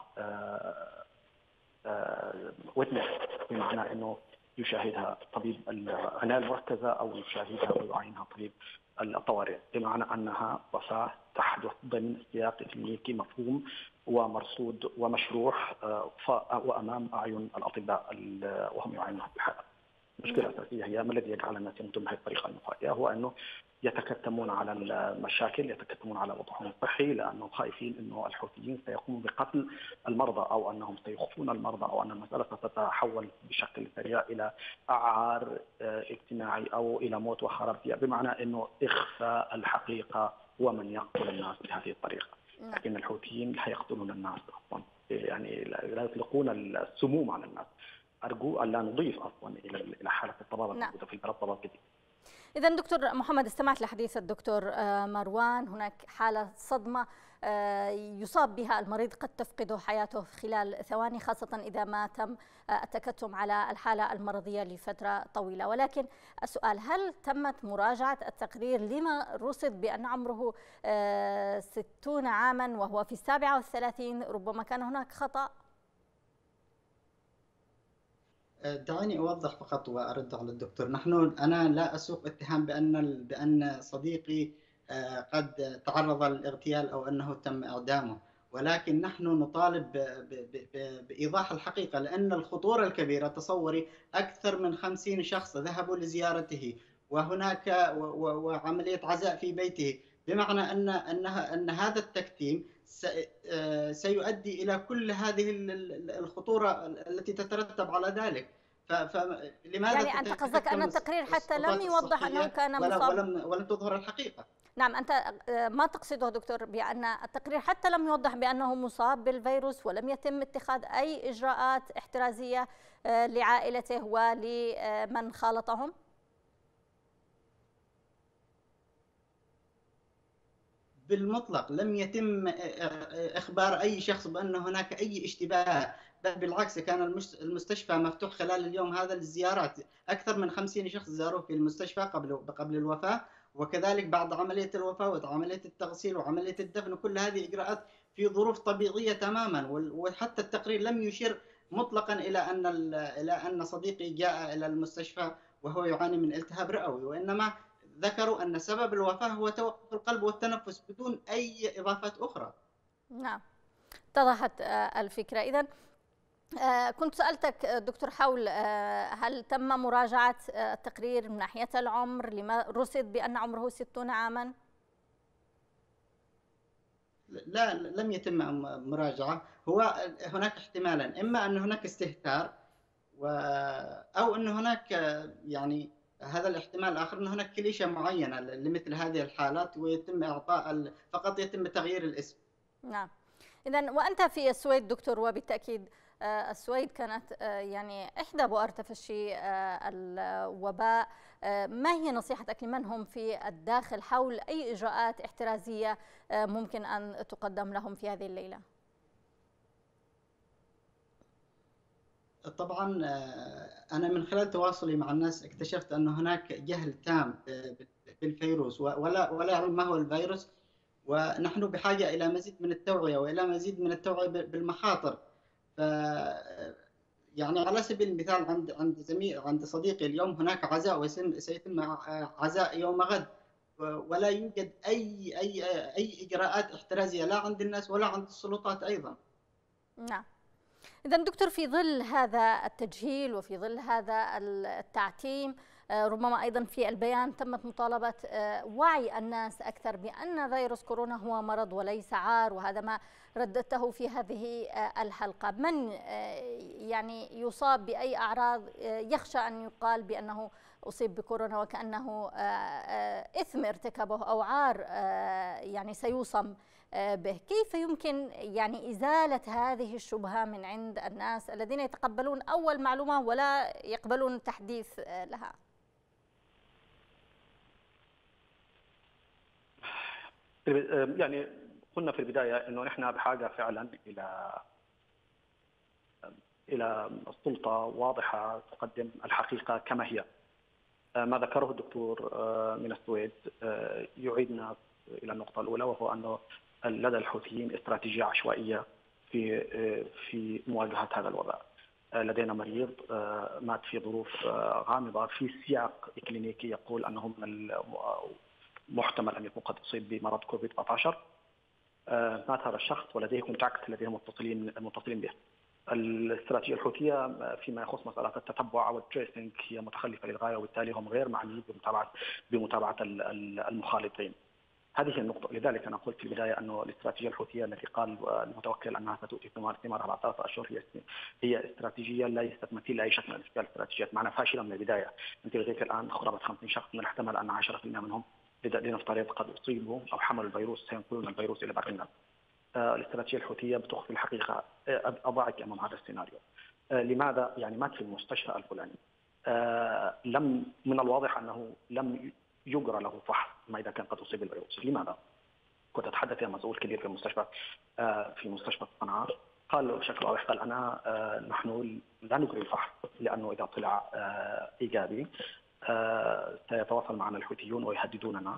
ويتنس، بمعنى أنه يشاهدها طبيب العناية المركزة أو يشاهدها ويعاينها طبيب الطوارئ، بمعنى أنها وفاة تحدث ضمن سياق كلينيكي مفهوم ومرصود ومشروح وأمام أعين الأطباء وهم يعاينون الحالة. المشكلة الأساسية هي ما الذي يجعل الناس يموتون بهذه الطريقة المفاجئة، هو أنه يتكتمون على المشاكل، يتكتمون على وضعهم الصحي، لأنهم خايفين أنه الحوثيين سيقوموا بقتل المرضى أو أنهم سيخفون المرضى أو أن المسألة ستتحول بشكل سريع إلى عار اجتماعي أو إلى موت وخراب، بمعنى أنه إخفاء الحقيقة ومن يقتل الناس بهذه الطريقة. لكن الحوثيين لا يقتلون الناس أصلا، يعني لا يطلقون السموم على الناس. أرجو أن لا نضيف أصلا إلى حالة الطبابة الموجودة في البلد طباب جديد. إذا دكتور محمد، استمعت لحديث الدكتور مروان، هناك حالة صدمة يصاب بها المريض قد تفقد حياته في خلال ثواني، خاصة إذا ما تم التكتم على الحالة المرضية لفترة طويلة. ولكن السؤال، هل تمت مراجعة التقرير لما رصد بأن عمره ستون عاما وهو في السابعة والثلاثين؟ ربما كان هناك خطأ. دعيني أوضح فقط وأرد على الدكتور. نحن أنا لا أسوق اتهام بأن بأن صديقي قد تعرض للاغتيال أو أنه تم إعدامه، ولكن نحن نطالب بإيضاح الحقيقة، لأن الخطورة الكبيرة، تصوري أكثر من خمسين شخص ذهبوا لزيارته وهناك وعملية عزاء في بيته، بمعنى أن أنها أن هذا التكتيم سيؤدي إلى كل هذه الخطورة التي تترتب على ذلك. فلماذا يعني أنت قصدك أن التقرير حتى لم يوضح أنه كان مصاب ولم, ولم تظهر الحقيقة؟ نعم، أنت ما تقصده دكتور بأن التقرير حتى لم يوضح بأنه مصاب بالفيروس ولم يتم اتخاذ أي إجراءات احترازية لعائلته ولمن خالطهم؟ بالمطلق لم يتم إخبار أي شخص بأن هناك أي اشتباه، بل بالعكس كان المستشفى مفتوح خلال اليوم هذا للزيارات. أكثر من خمسين شخص زاروه في المستشفى قبل قبل الوفاة، وكذلك بعد عملية الوفاة وعملية التغسيل وعملية الدفن، كل هذه إجراءات في ظروف طبيعية تماما. وحتى التقرير لم يشير مطلقا إلى أن إلى أن صديقي جاء إلى المستشفى وهو يعاني من التهاب رئوي، وإنما ذكروا أن سبب الوفاة هو توقف القلب والتنفس بدون أي إضافات أخرى. نعم، اتضحت الفكرة. إذن كنت سألتك دكتور حول هل تم مراجعة التقرير من ناحية العمر، لما رصد بأن عمره ستون عاما؟ لا، لم يتم مراجعة. هو هناك احتمالا، إما أن هناك استهتار أو أن هناك يعني هذا الاحتمال الآخر أن هناك كليشة معينة لمثل هذه الحالات ويتم إعطاء فقط يتم تغيير الاسم. نعم. إذن وأنت في السويد دكتور، وبالتأكيد السويد كانت يعني إحدى بؤر تفشي الوباء، ما هي نصيحتك لمن هم في الداخل حول أي إجراءات احترازية ممكن أن تقدم لهم في هذه الليلة؟ طبعا أنا من خلال تواصلي مع الناس اكتشفت أن هناك جهل تام بالفيروس، ولا ولا يعلم ما هو الفيروس، ونحن بحاجة إلى مزيد من التوعية وإلى مزيد من التوعية بالمخاطر. ف يعني على سبيل المثال عند عند زميل عند صديقي اليوم هناك عزاء وسيتم عزاء يوم غد، ولا يوجد أي أي أي إجراءات احترازية لا عند الناس ولا عند السلطات أيضا. نعم. إذا دكتور، في ظل هذا التجهيل وفي ظل هذا التعتيم، ربما أيضا في البيان تمت مطالبة وعي الناس أكثر بأن فيروس كورونا هو مرض وليس عار، وهذا ما رددته في هذه الحلقة. من يعني يصاب بأي أعراض يخشى أن يقال بأنه أصيب بكورونا وكأنه إثم ارتكبه أو عار يعني سيوصم به، كيف يمكن يعني إزالة هذه الشبهة من عند الناس الذين يتقبلون أول معلومة ولا يقبلون تحديث لها؟ يعني قلنا في البداية أنه نحن بحاجة فعلا إلى إلى السلطة واضحة تقدم الحقيقة كما هي. ما ذكره الدكتور من السويد يعيدنا إلى النقطة الأولى، وهو أنه لدى الحوثيين استراتيجية عشوائية في في مواجهة هذا الوباء. لدينا مريض مات في ظروف غامضة في سياق إكلينيكي يقول أنه من المحتمل أن يكون قد أصيب بمرض كوفيد تسعة عشر. مات هذا الشخص ولديه كونتاكت، لديهم متصلين متصلين به. الاستراتيجية الحوثية فيما يخص مسألة التتبع أو التريسنج هي متخلفة للغاية، وبالتالي هم غير معنيين بمتابعة بمتابعة المخالطين. هذه النقطة. لذلك أنا قلت في البداية أنه الاستراتيجية الحوثية التي قال المتوكل أنها ستؤتي ثمارها بعد ثلاثة أشهر هي هي استراتيجية ليست مثيلة لأي شكل من أشكال الاستراتيجيات، معنا فاشلة من البداية. أنت لديك الآن قرابة خمسين شخص، من الاحتمال أن عشرة بالمئة منهم لنفترض قد أصيبوا أو حملوا الفيروس سينقلون الفيروس إلى باقي الناس. الاستراتيجية الحوثية بتخفي الحقيقة. أضعك أمام هذا السيناريو. لماذا؟ يعني مات في المستشفى الفلاني، لم من الواضح أنه لم يجرى له فحص ما إذا كان قد أصيب بالفيروس. لماذا؟ كنت أتحدث مع مسؤول كبير في المستشفى في مستشفى صنعاء، قال بشكل واضح، قال أنا نحن لا نجري الفحص لأنه إذا طلع إيجابي سيتواصل معنا الحوثيون ويهددوننا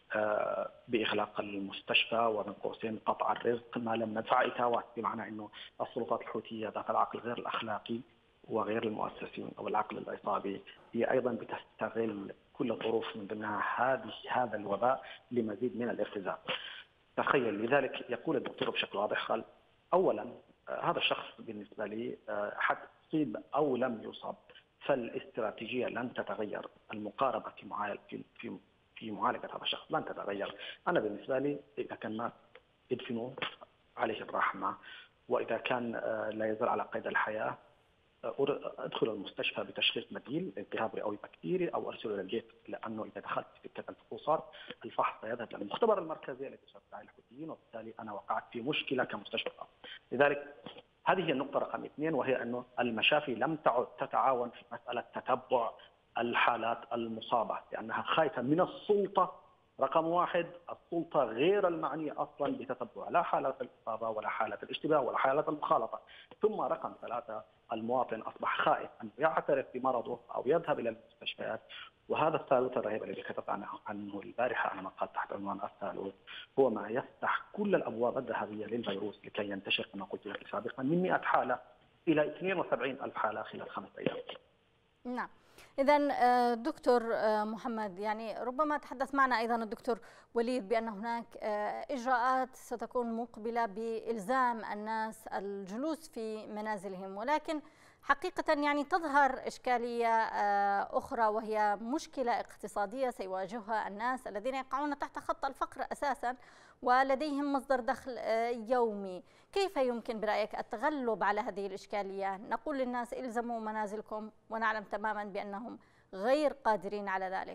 بإغلاق المستشفى ومن قوسين قطع الرزق ما لم ندفع إتاوات، بمعنى أنه السلطات الحوثية ذات العقل غير الأخلاقي وغير المؤسسين أو العقل العصابي هي أيضا بتستغل كل الظروف من ضمنها هذه هذا الوباء لمزيد من الارتزاق. تخيل. لذلك يقول الدكتور بشكل واضح، قال أولا هذا الشخص بالنسبة لي حتى يصيب أو لم يصاب فالاستراتيجية لن تتغير، المقاربة في معالجة في في معالجة هذا الشخص لن تتغير. أنا بالنسبة لي إذا كان مات ادفنوه عليه الرحمة، وإذا كان لا يزال على قيد الحياة أدخل المستشفى بتشخيص بديل التهاب رئوي بكتيري أو أرسله للجيت، لأنه إذا دخلت في سكة الفحوصات الفحص سيذهب للمختبر المركزي الذي يشرف الحوثيين، وبالتالي أنا وقعت في مشكلة كمستشفى. لذلك هذه هي النقطة رقم اثنين، وهي أنه المشافي لم تعد تتعاون في مسألة تتبع الحالات المصابة لأنها خايفة من السلطة. رقم واحد، السلطة غير المعنية أصلا بتتبع لا حالة الإصابة ولا حالة الاشتباه ولا حالة المخالطة. ثم رقم ثلاثة، المواطن أصبح خائف أن يعترف بمرضه أو يذهب إلى المستشفيات. وهذا الثالث الرهيب الذي كتبت عنه البارحة أنا مقال تحت عنوان الثالث هو ما يفتح كل الأبواب الذهبية للفيروس لكي ينتشر كما قلت لك سابقا من مئة حالة إلى اثنين وسبعين ألف حالة خلال خمسة أيام. نعم. إذن دكتور محمد، يعني ربما تحدث معنا أيضا الدكتور وليد بأن هناك إجراءات ستكون مقبلة بإلزام الناس الجلوس في منازلهم، ولكن حقيقة يعني تظهر إشكالية أخرى وهي مشكلة اقتصادية سيواجهها الناس الذين يقعون تحت خط الفقر أساسا ولديهم مصدر دخل يومي. كيف يمكن برأيك التغلب على هذه الإشكالية؟ نقول للناس الزموا منازلكم ونعلم تماما بأنهم غير قادرين على ذلك.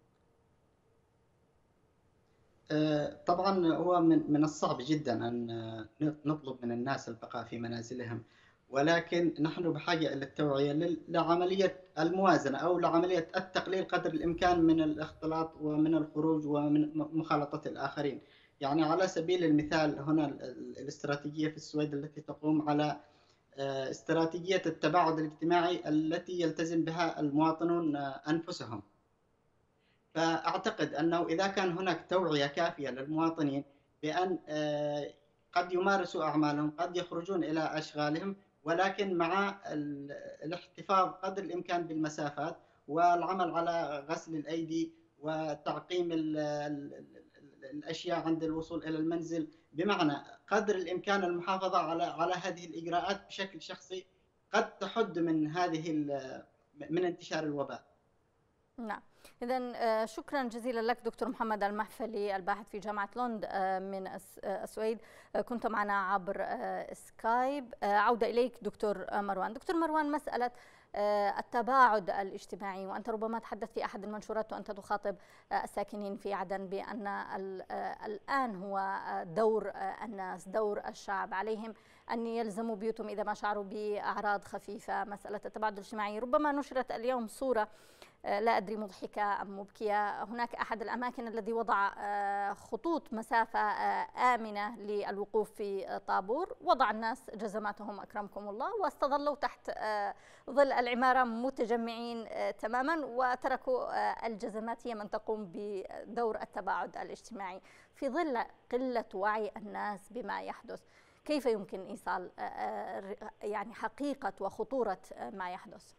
طبعا هو من الصعب جدا أن نطلب من الناس البقاء في منازلهم، ولكن نحن بحاجة إلى التوعية لعملية الموازنة أو لعملية التقليل قدر الإمكان من الاختلاط ومن الخروج ومن مخالطة الآخرين. يعني على سبيل المثال هنا الاستراتيجية في السويد التي تقوم على استراتيجية التباعد الاجتماعي التي يلتزم بها المواطنون أنفسهم. فأعتقد أنه إذا كان هناك توعية كافية للمواطنين بأن قد يمارسوا أعمالهم، قد يخرجون إلى أشغالهم، ولكن مع الاحتفاظ قدر الإمكان بالمسافات والعمل على غسل الأيدي وتعقيم الأشياء عند الوصول إلى المنزل، بمعنى قدر الإمكان المحافظة على على هذه الإجراءات بشكل شخصي قد تحد من هذه من انتشار الوباء. نعم، إذن شكرا جزيلا لك دكتور محمد المحفلي الباحث في جامعة لوند من السويد، كنت معنا عبر سكايب. عودة إليك دكتور مروان. دكتور مروان، مسألة التباعد الاجتماعي، وأنت ربما تحدثت في أحد المنشورات وأنت تخاطب الساكنين في عدن بأن الآن هو دور الناس، دور الشعب، عليهم أن يلزموا بيوتهم إذا ما شعروا بأعراض خفيفة. مسألة التباعد الاجتماعي ربما نشرت اليوم صورة لا أدري مضحكة أم مبكية. هناك أحد الأماكن الذي وضع خطوط مسافة آمنة للوقوف في طابور، وضع الناس جزماتهم أكرمكم الله واستظلوا تحت ظل العمارة متجمعين تماما، وتركوا الجزمات هي من تقوم بدور التباعد الاجتماعي. في ظل قلة وعي الناس بما يحدث، كيف يمكن إيصال يعني حقيقة وخطورة ما يحدث؟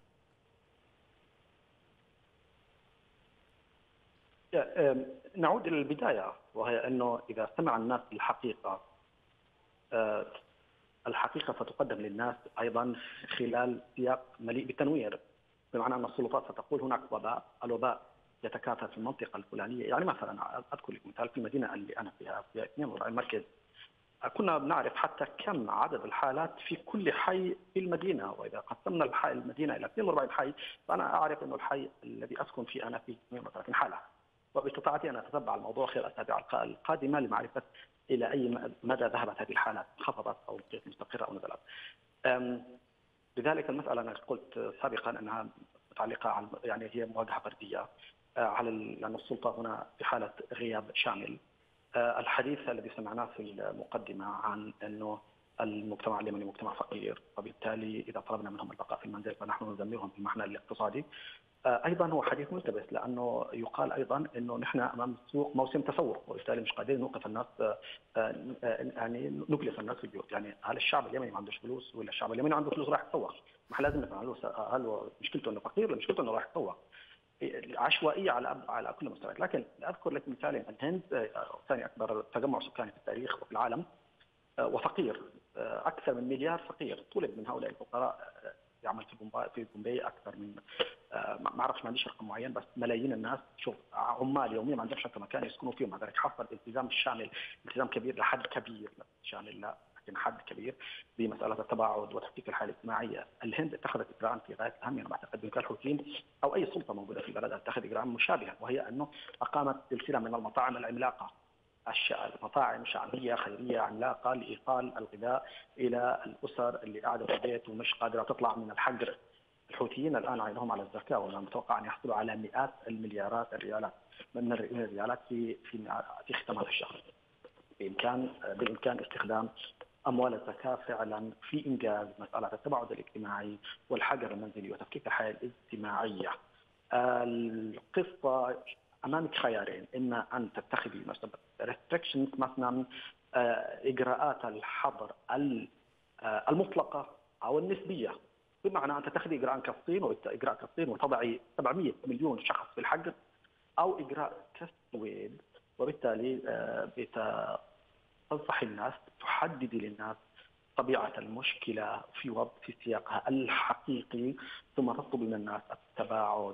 نعود إلى البداية، وهي أنه إذا استمع الناس للحقيقة، الحقيقة ستقدم للناس أيضا خلال سياق مليء بالتنوير، بمعنى أن السلطات ستقول هناك وباء، الوباء يتكاثر في المنطقة الفلانية. يعني مثلا أذكر لك مثال، في المدينة اللي أنا فيها في اثنين وأربعين مركز، كنا بنعرف حتى كم عدد الحالات في كل حي في المدينة، وإذا قسمنا الحي المدينة إلى اثنين وأربعين حي فأنا أعرف أنه الحي الذي أسكن فيه أنا فيه اثنين وثلاثين حالة، وباستطاعتي أن أتتبع الموضوع خلال الأسابيع القادمة لمعرفة إلى أي مدى ذهبت هذه الحالات، انخفضت أو بقيت مستقرة أو نزلت. لذلك المسألة أنا قلت سابقا أنها متعلقة عن يعني هي مواجهة فردية على لأن السلطة هنا في حالة غياب شامل. الحديث الذي سمعناه في المقدمة عن أنه المجتمع اليمني مجتمع فقير، وبالتالي إذا طلبنا منهم البقاء في المنزل فنحن ندمرهم في المعنى الاقتصادي، أيضا هو حديث ملتبس، لأنه يقال أيضا أنه نحن أمام سوق موسم تسوق، وبالتالي مش قادرين نوقف الناس، يعني نجلس الناس في البيوت. يعني هل الشعب اليمني ما عندوش فلوس، ولا الشعب اليمني عنده فلوس راح يتسوق؟ ما احنا لازم نفهم هل هو مشكلته انه فقير ولا مشكلته انه راح يتسوق؟ عشوائيه على على كل المستويات. لكن اذكر لك مثالين، الهند ثاني اكبر تجمع سكاني في التاريخ وفي العالم، وفقير، اكثر من مليار فقير طلب من هؤلاء الفقراء يعمل في بومباي في بومباي اكثر من ما اعرفش، ما عنديش رقم معين، بس ملايين الناس، شوف عمال يوميا ما عندهمش حتى مكان يسكنوا فيه، مع ذلك حصل التزام الشامل، التزام كبير لحد كبير، شامل لا لكن حد كبير بمساله التباعد وتفكيك الحاله الاجتماعيه. الهند اتخذت اجراء في غايه الاهميه، انا بعتقد بامكان الحوثيين او اي سلطه موجوده في البلد ان تتخذ اجراء مشابها، وهي انه اقامت سلسله من المطاعم العملاقه، المطاعم شعبيه خيريه عملاقه لايصال الغذاء الى الاسر اللي قاعده في البيت ومش قادره تطلع من الحجر. الحوثيين الان عينهم على الزكاه، وانا متوقع ان يحصلوا على مئات المليارات الريالات من الريالات في في في ختام هذا الشهر. بامكان بالامكان استخدام اموال الزكاه فعلا في انجاز مساله التباعد الاجتماعي والحجر المنزلي وتفكيك الحياه الاجتماعيه. القصه امامك خيارين، اما ان تتخذي مثلا ريستريكشنز، مثلا اجراءات الحظر المطلقه او النسبيه، بمعنى ان تتخذي اجراء كالصين واجراء كالصين وتضعي سبعمئة مليون شخص في الحجر، او اجراء كالسويد وبالتالي تنصح الناس، تحددي للناس طبيعة المشكلة في وضع في سياقها الحقيقي، ثم تطلب من الناس التباعد،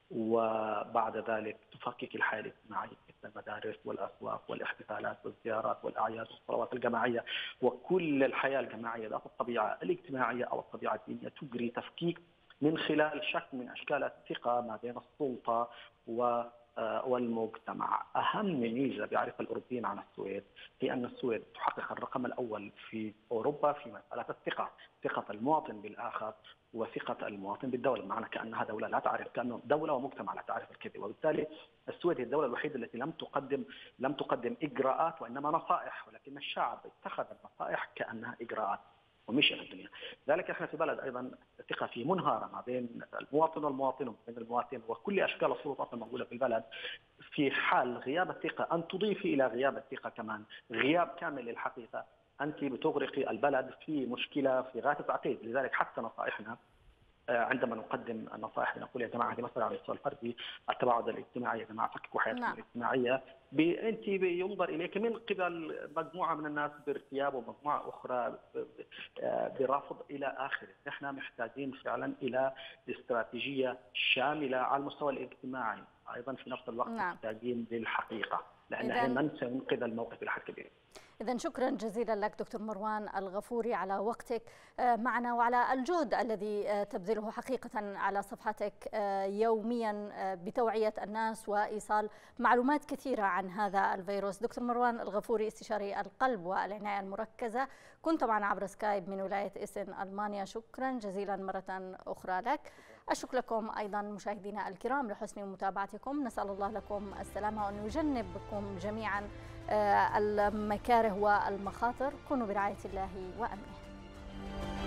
وبعد ذلك تفكك الحياة الاجتماعية مثل المدارس والأسواق والاحتفالات والزيارات والأعياد والصلوات الجماعية، وكل الحياة الجماعية ذات الطبيعة الاجتماعية أو الطبيعة الدينية تجري تفكيك من خلال شكل من أشكال الثقة ما بين السلطة و والمجتمع. أهم ميزة بيعرفها الأوروبيين عن السويد هي أن السويد تحقق الرقم الأول في أوروبا في مسألة الثقة، ثقة المواطن بالآخر وثقة المواطن بالدولة، معنى كأنها دولة لا تعرف، كأنه دولة ومجتمع لا تعرف الكذب. وبالتالي السويد هي الدولة الوحيدة التي لم تقدم لم تقدم إجراءات وإنما نصائح، ولكن الشعب اتخذ النصائح كأنها إجراءات ومش الدنيا. ذلك احنا في بلد ايضا الثقه فيه منهاره ما بين المواطن والمواطن وما بين المواطن وكل اشكال السلطات الموجوده في البلد. في حال غياب الثقه ان تضيفي الى غياب الثقه كمان غياب كامل للحقيقه، انت بتغرقي البلد في مشكله في غايه التعقيد. لذلك حتى نصائحنا عندما نقدم النصائح بنقول يا جماعه هذه مثلا على المستوى الفردي التباعد الاجتماعي، يا جماعه فككوا حياتكم نعم. الاجتماعيه، انت بينظر اليك من قبل مجموعه من الناس بارتياب ومجموعه اخرى برفض الى اخره. احنا محتاجين فعلا الى استراتيجيه شامله على المستوى الاجتماعي، ايضا في نفس الوقت نعم. محتاجين للحقيقه لان هي من سينقذ الموقف الى حد كبير. إذن شكرا جزيلا لك دكتور مروان الغفوري على وقتك معنا وعلى الجهد الذي تبذله حقيقة على صفحتك يوميا بتوعية الناس وإيصال معلومات كثيرة عن هذا الفيروس. دكتور مروان الغفوري استشاري القلب والعناية المركزة، كنت معنا عبر سكايب من ولاية إيسن ألمانيا. شكرا جزيلا مرة أخرى لك. أشكر لكم أيضا مشاهدينا الكرام لحسن متابعتكم، نسأل الله لكم السلامة وأن يجنبكم جميعا المكاره والمخاطر. كونوا برعاية الله وأمنه.